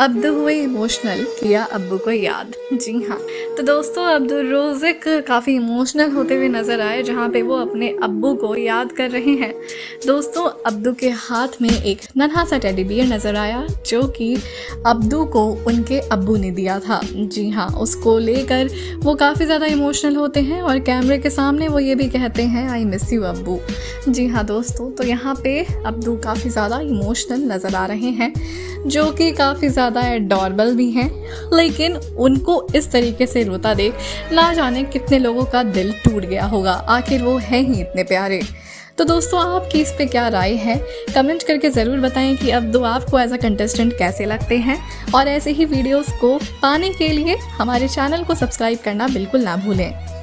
Abdu हुए emotional, किया अब्बू को याद। जी हाँ, तो दोस्तों अब्दू रोज़ एक काफ़ी इमोशनल होते हुए नज़र आए, जहाँ पे वो अपने अब्बू को याद कर रहे हैं। दोस्तों अब्दू के हाथ में एक नन्हा सा टेडी बियर नज़र आया, जो कि अब्दू को उनके अब्बू ने दिया था। जी हाँ, उसको लेकर वो काफ़ी ज़्यादा इमोशनल होते हैं और कैमरे के सामने वो ये भी कहते हैं, आई मिस यू अब्बू। जी हाँ दोस्तों, तो यहाँ पे अब्दू काफ़ी ज़्यादा इमोशनल नज़र आ रहे हैं, जो कि काफ़ी ज़्यादा एडोरेबल भी हैं, लेकिन उनको इस तरीके से रोता देख ना जाने कितने लोगों का दिल टूट गया होगा। आखिर वो हैं ही इतने प्यारे। तो दोस्तों आपकी इस पे क्या राय है, कमेंट करके ज़रूर बताएं कि अब्दू आपको एज अ कंटेस्टेंट कैसे लगते हैं। और ऐसे ही वीडियोस को पाने के लिए हमारे चैनल को सब्सक्राइब करना बिल्कुल ना भूलें।